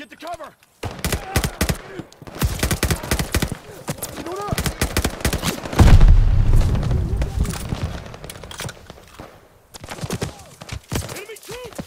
to cover! Enemy troops!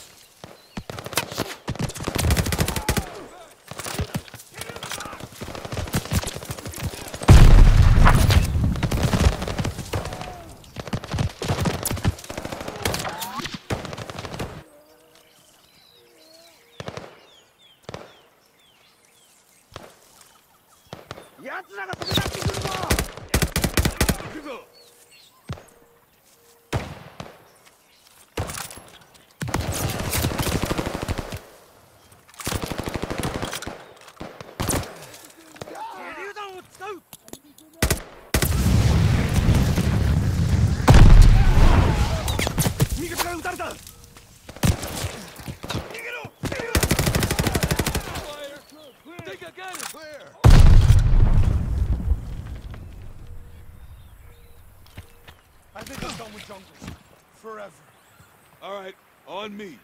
I think I'm done with jungles. Forever. All right, on me.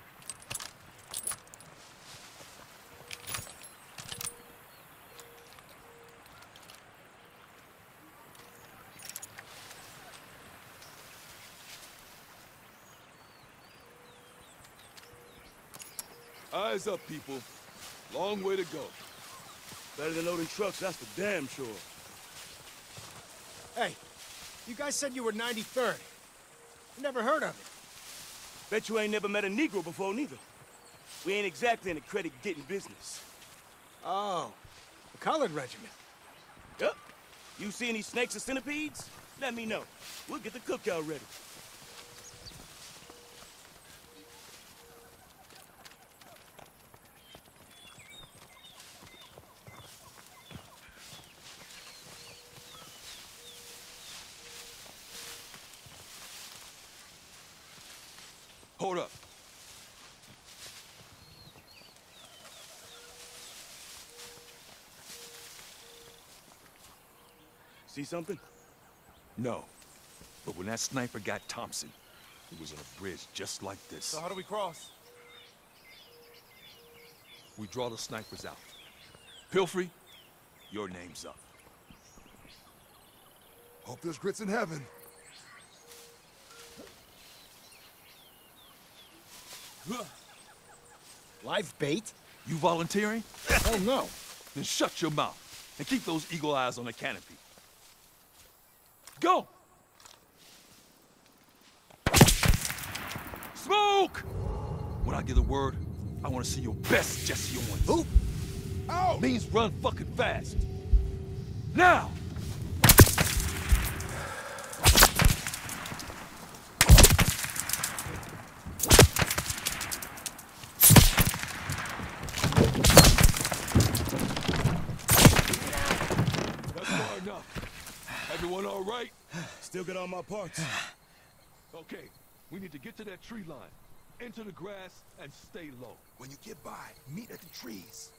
Eyes up, people. Long way to go. Better than loading trucks, that's for damn sure. Hey, you guys said you were 93rd. I never heard of it. Bet you ain't never met a Negro before, neither. We ain't exactly in the credit-getting business. Oh, the colored regiment. Yep. You see any snakes or centipedes? Let me know. We'll get the cookout ready. Hold up. See something? No. But when that sniper got Thompson, he was on a bridge just like this. So how do we cross? We draw the snipers out. Pilfrey, your name's up. Hope there's grits in heaven. Live bait? You volunteering? Oh, no. Then shut your mouth and keep those eagle eyes on the canopy. Go! Smoke! When I give the word, I want to see your best Jesse Owens. Who? Oh! Means run fucking fast. Now! Everyone all right? Still got all my parts. Okay, we need to get to that tree line. Enter the grass and stay low. When you get by, meet at the trees.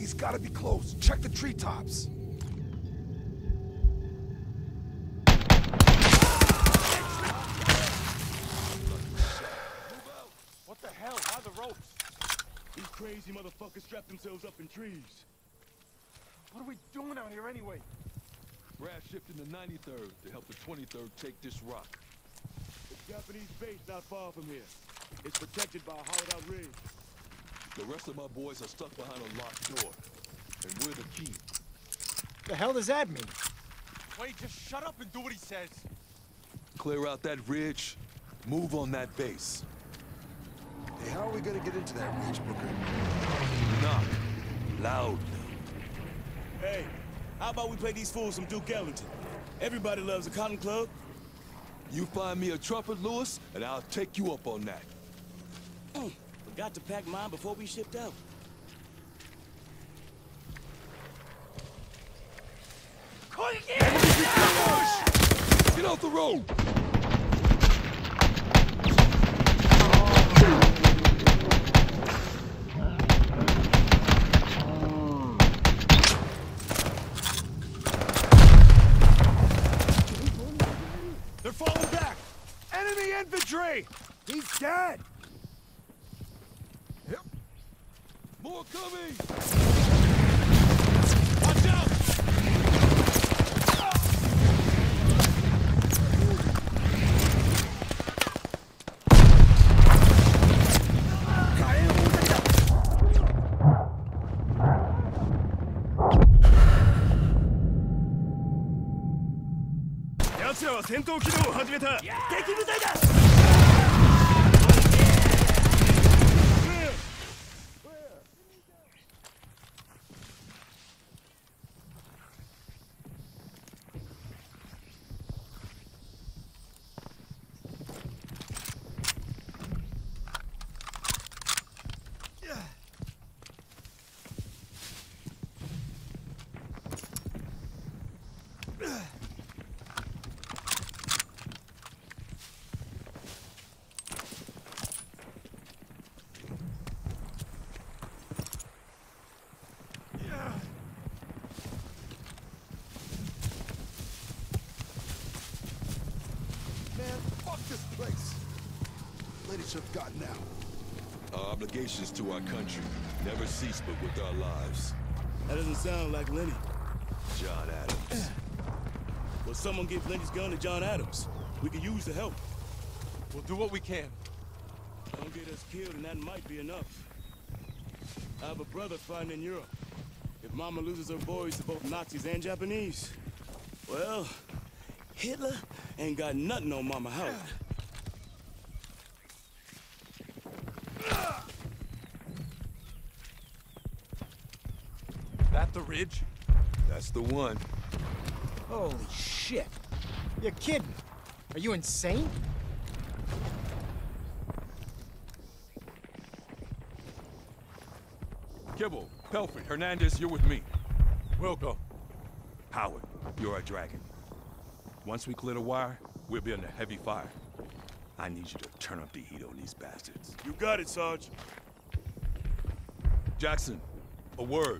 He's gotta be close. Check the treetops. What the hell? Why the ropes? These crazy motherfuckers strap themselves up in trees. What are we doing out here anyway? Brad shifting the 93rd to help the 23rd take this rock. The Japanese base not far from here. It's protected by a hollowed-out ridge. The rest of my boys are stuck behind a locked door. And we're the key. The hell does that mean? Wait, just shut up and do what he says. Clear out that ridge, move on that base. Hey, how are we gonna get into that ridge, Booker? Knock. Loudly. Hey, how about we play these fools some Duke Ellington? Everybody loves a cotton club. You find me a trumpet, Lewis, and I'll take you up on that. Forgot to pack mine before we shipped out. Get off the road! They're falling back! Enemy infantry! He's dead! More coming! Watch out! Yatsuは戦闘起動を始めた。敵部隊だ。 Man, fuck this place. Lady should have gotten out. Our obligations to our country never cease but with our lives. That doesn't sound like Lenny. John Adams. Well, someone give Lenny's gun to John Adams. We could use the help. We'll do what we can. Don't get us killed, and that might be enough. I have a brother fighting in Europe. If Mama loses her boys to both Nazis and Japanese, well, Hitler ain't got nothing on Mama Howard. That the ridge? That's the one. Holy shit. You're kidding. Are you insane? Kibble, Pelfrey, Hernandez, you're with me. We'll go. Howard, you're our dragon. Once we clear the wire, we'll be under heavy fire. I need you to turn up the heat on these bastards. You got it, Sarge. Jackson, a word.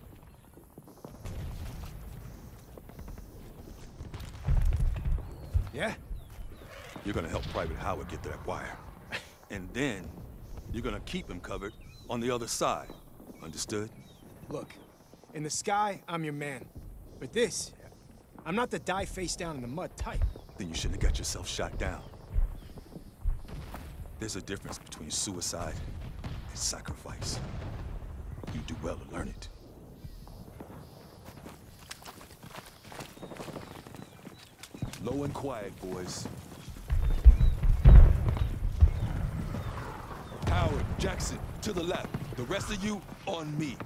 Yeah? You're gonna help Private Howard get to that wire. And then, you're gonna keep him covered on the other side. Understood? Look, in the sky, I'm your man. But this, I'm not the die face down in the mud type. Then you shouldn't have got yourself shot down. There's a difference between suicide and sacrifice. You do well to learn it. Low and quiet, boys. Howard, Jackson, to the left. The rest of you, on me.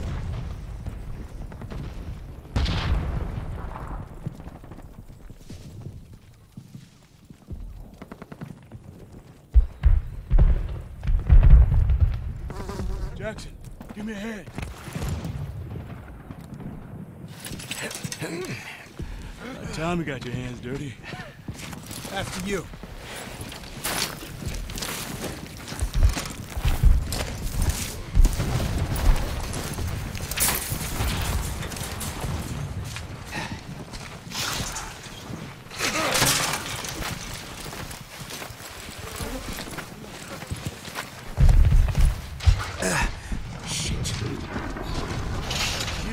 Jackson, give me a hand. About time you got your hands dirty. After you.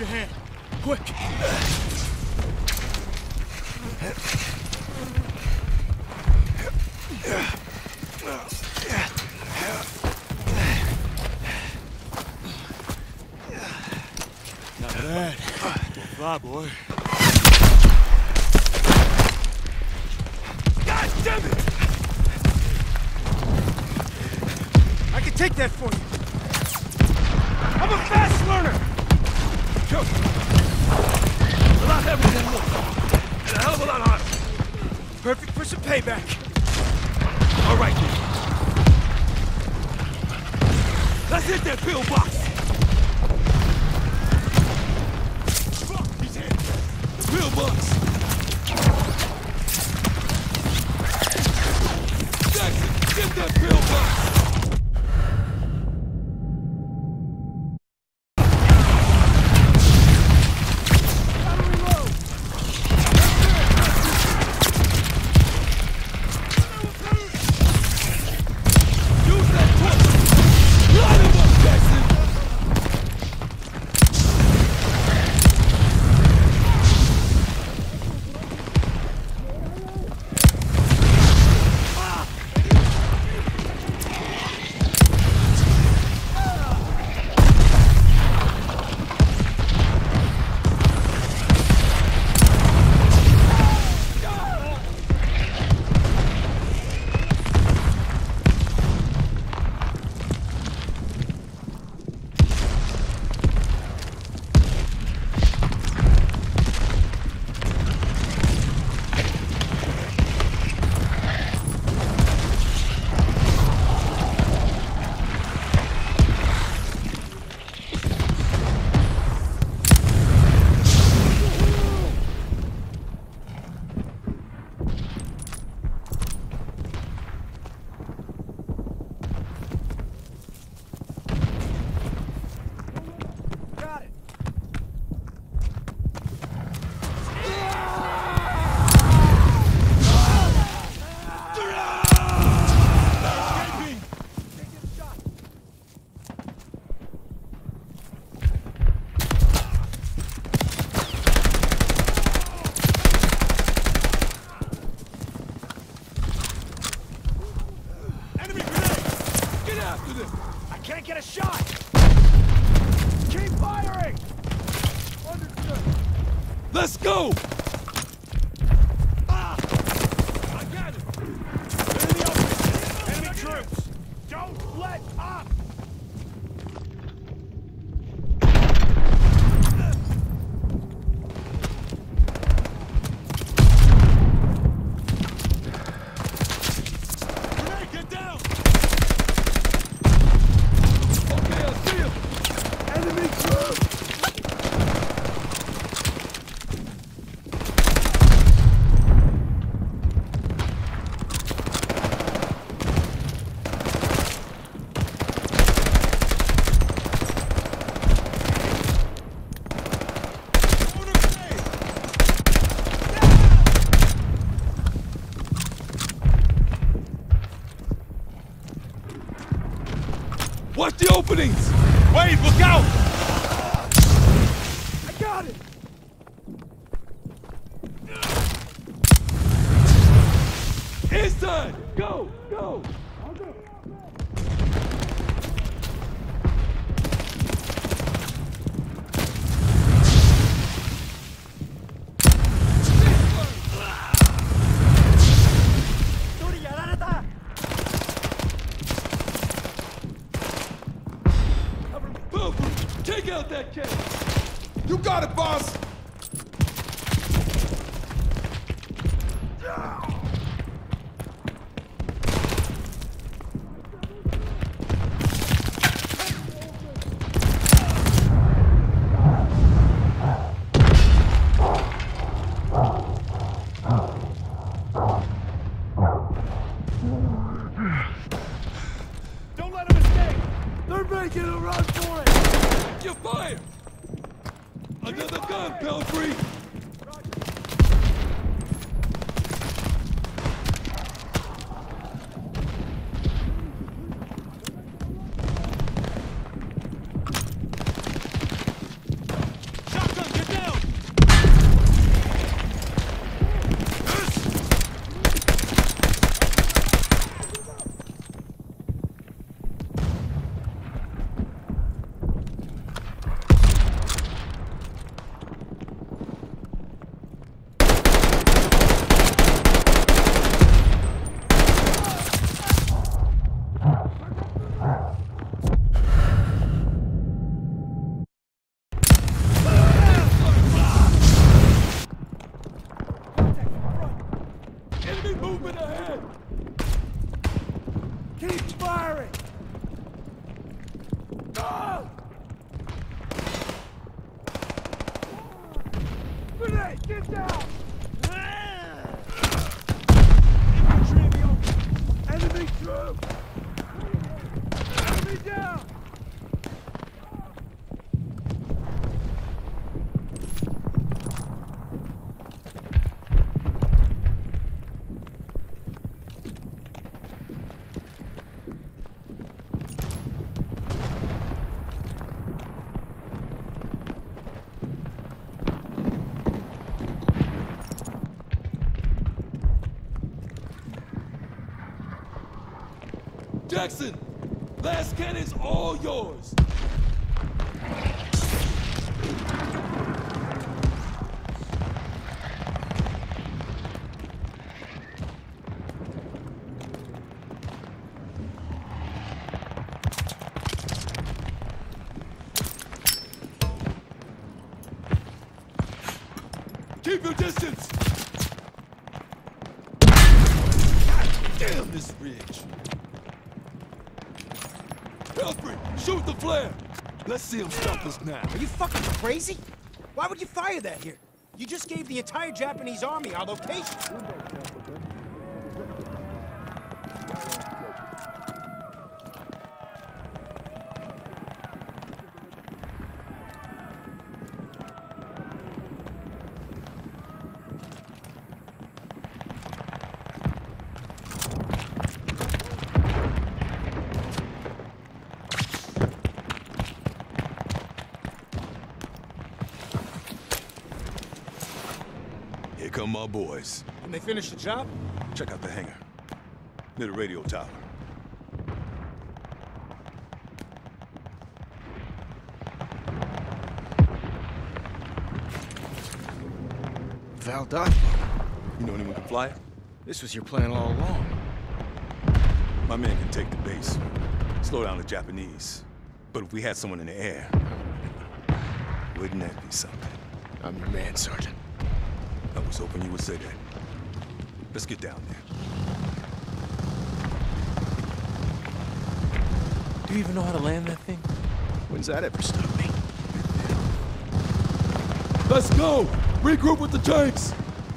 Need a hand. Quick! Not bad. Well, fly, boy. God damn it! I can take that for you. I'm a fast learner! Go! A lot heavier than this. And a hell of a lot harder. Perfect for some payback. All right, then. Let's hit that pillbox. Fuck, he's hit. The pillbox. Jackson, get that pillbox. Can't get a shot! Keep firing! Understood. Let's go! Ah! I got it! Enemy open! Enemy troops! Don't let up! Grenade, get down! Okay, I see him! Enemy troops! Watch the openings! Wade, look out! I got it! Inside! Go! Go! Boom! Take out that kid! You got it, boss! Don't let them escape! They're making a run for it! You fire! Another gun, Pelfrey! Get down! Infantry in the open! Enemy through! Enemy down! Jackson! Last cannon's all yours! Keep your distance! God damn this ridge! Alfred, shoot the flare! Let's see him stop us now. Are you fucking crazy? Why would you fire that here? You just gave the entire Japanese army our location. Here come my boys. Can they finish the job? Check out the hangar. Near the radio tower. Valdosta. You know anyone can fly it? This was your plan all along. My man can take the base. Slow down the Japanese. But if we had someone in the air, wouldn't that be something? I'm your man, Sergeant. I was hoping you would say that. Let's get down there. Do you even know how to land that thing? When's that ever stopped me? Let's go! Regroup with the tanks!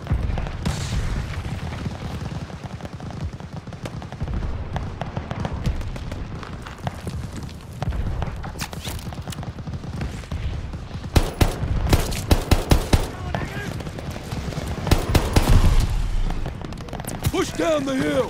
Push down the hill!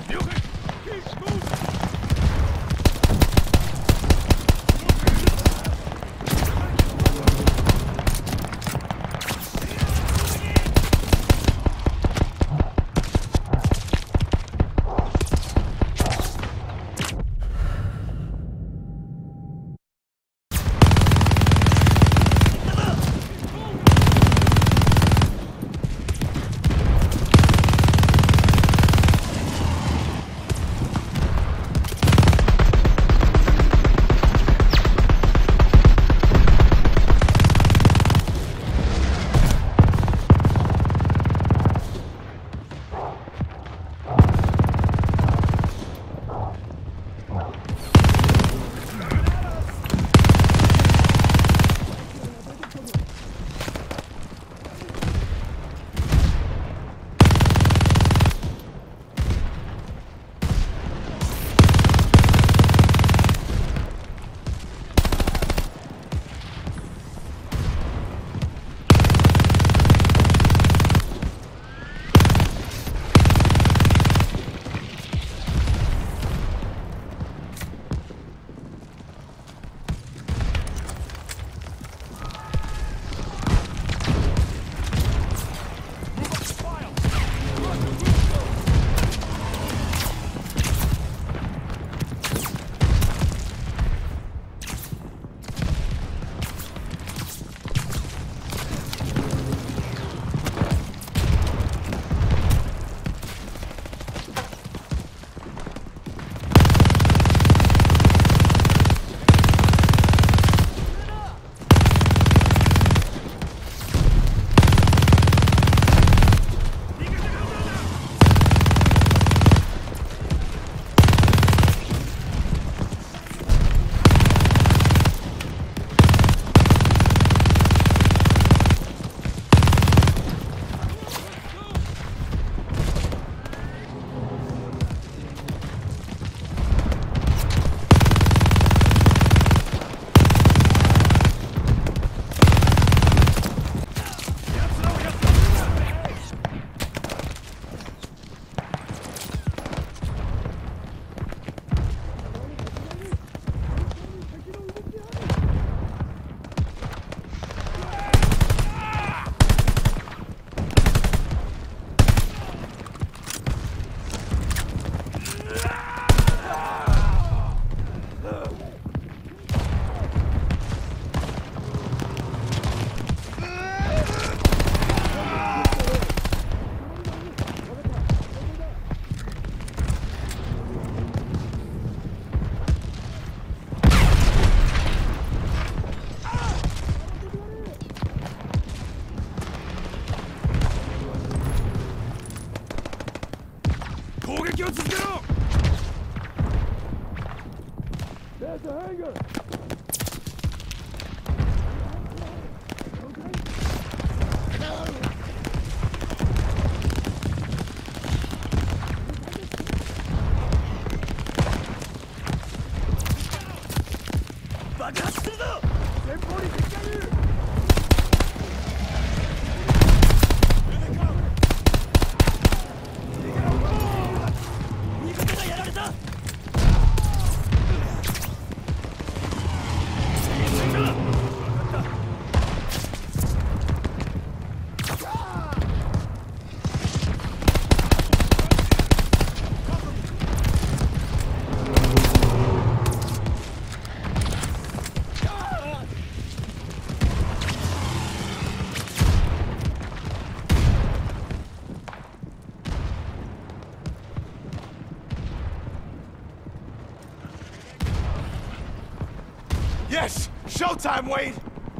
time, Wade!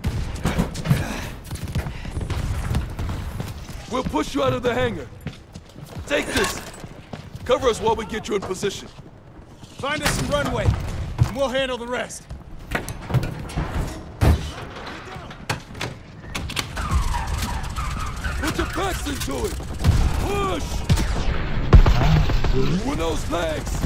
We'll push you out of the hangar. Take this. Cover us while we get you in position. Find us some runway, and we'll handle the rest. Put your backs into it. Push! With those legs!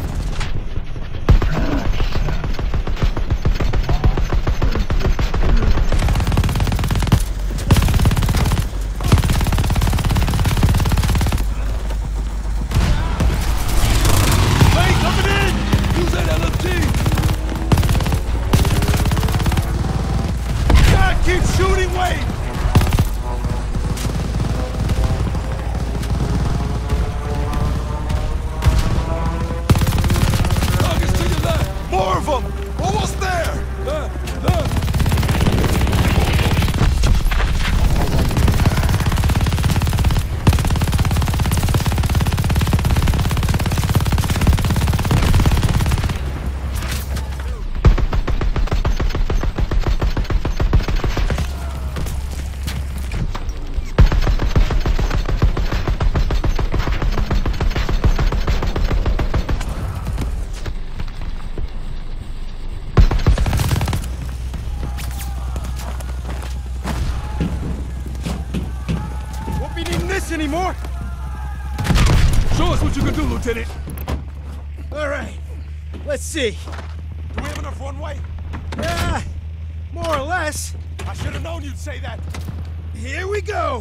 Anymore? Show us what you can do, Lieutenant. All right. Let's see. Do we have enough runway? More or less. I should have known you'd say that. Here we go.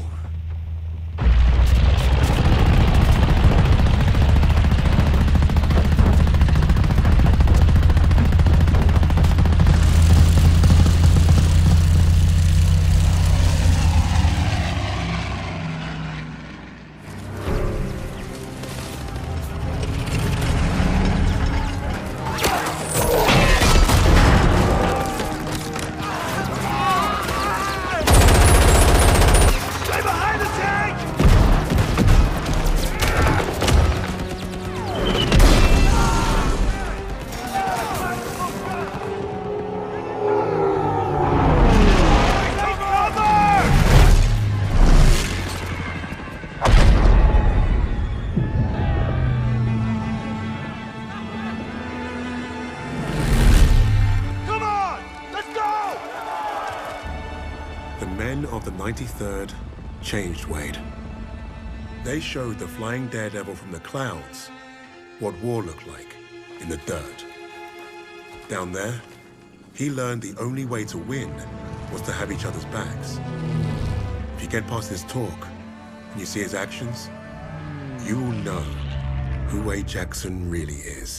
The men of the 93rd changed Wade. They showed the flying daredevil from the clouds what war looked like in the dirt. Down there, he learned the only way to win was to have each other's backs. If you get past his talk and you see his actions, you will know who Wade Jackson really is.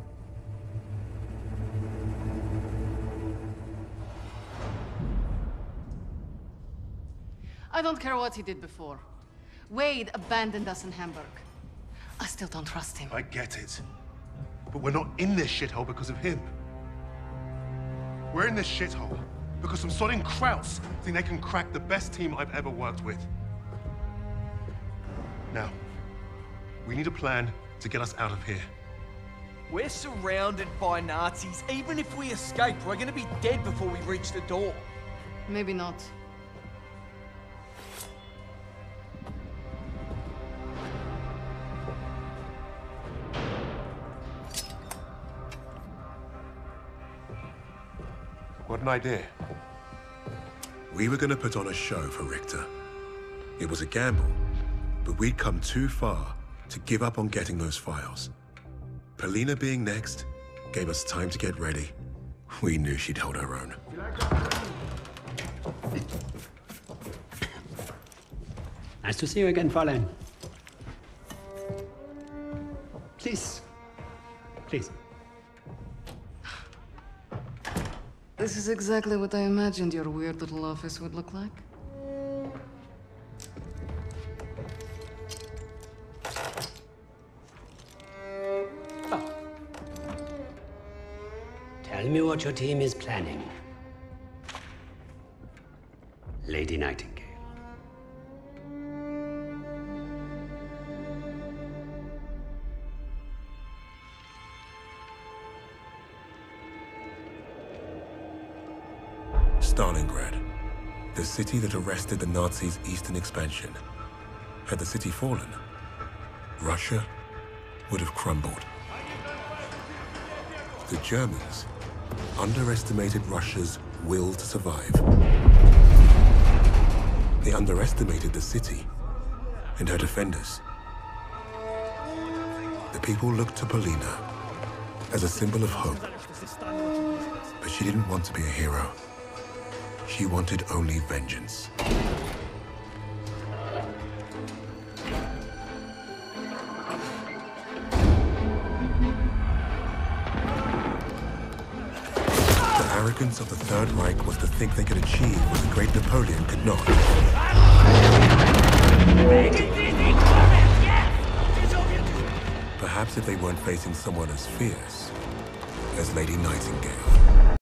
I don't care what he did before. Wade abandoned us in Hamburg. I still don't trust him. I get it. But we're not in this shithole because of him. We're in this shithole because some sodding krauts think they can crack the best team I've ever worked with. Now, we need a plan to get us out of here. We're surrounded by Nazis. Even if we escape, we're gonna be dead before we reach the door. Maybe not. What an idea. We were gonna put on a show for Richter. It was a gamble, but we'd come too far to give up on getting those files. Polina being next gave us time to get ready. We knew she'd hold her own. Nice to see you again, Fräulein. Please. Please. This is exactly what I imagined your weird little office would look like. Oh. Tell me what your team is planning. Lady Nightingale. Stalingrad, the city that arrested the Nazis' eastern expansion. Had the city fallen, Russia would have crumbled. The Germans underestimated Russia's will to survive. They underestimated the city and her defenders. The people looked to Polina as a symbol of hope. But she didn't want to be a hero. She wanted only vengeance. The arrogance of the Third Reich was to think they could achieve what the great Napoleon could not. Perhaps if they weren't facing someone as fierce as Lady Nightingale.